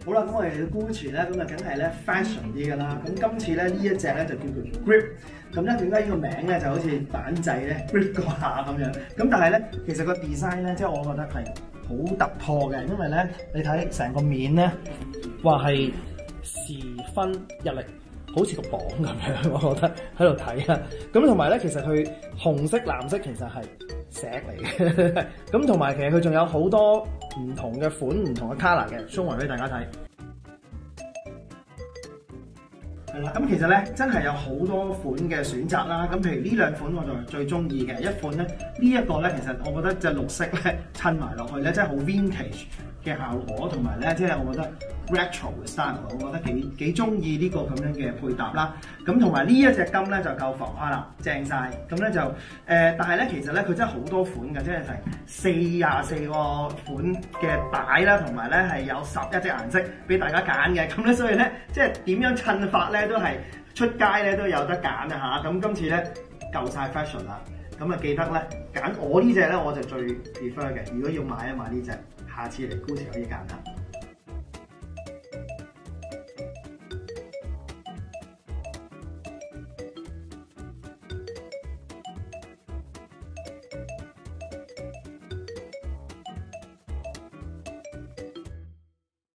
好啦，咁我哋嘅 Gucci 咧，咁啊梗係咧 fashion 啲㗎啦。咁今次咧呢一隻咧就叫做 Grip。咁咧點解呢個名咧就好似板仔咧 grip 嗰下咁樣？咁但係咧其實個 design 咧，即係我覺得係好突破嘅，因為咧你睇成個面咧話係十分日曆，好似個磅咁樣，我覺得喺度睇啊。咁同埋咧，其實佢紅色、藍色其實係石嚟嘅。咁同埋其實佢仲有好多唔同嘅款、唔同嘅 colour 嘅 ，show 埋俾大家睇。係啦，咁其實咧真係有好多款嘅選擇啦。咁譬如呢兩款我就最中意嘅一款咧，呢一個咧其實我覺得隻綠色咧襯埋落去咧，真係好 vintage 嘅效果，同埋咧即係我覺得 retro 嘅 style， 我覺得幾中意呢個咁樣嘅配搭啦。咁同埋呢一隻金咧就夠浮誇啦，正晒。咁咧就但係咧其實咧佢真係好多款嘅，即係成44個款嘅帶啦，同埋咧係有11隻顏色俾大家揀嘅。咁咧所以咧即係點樣襯法咧都係出街咧都有得揀啊嚇。咁今次咧夠晒 fashion 啦。咁啊記得咧揀我呢隻咧我就最 prefer 嘅。如果要買一買呢隻，下次嚟Gucci可以揀下。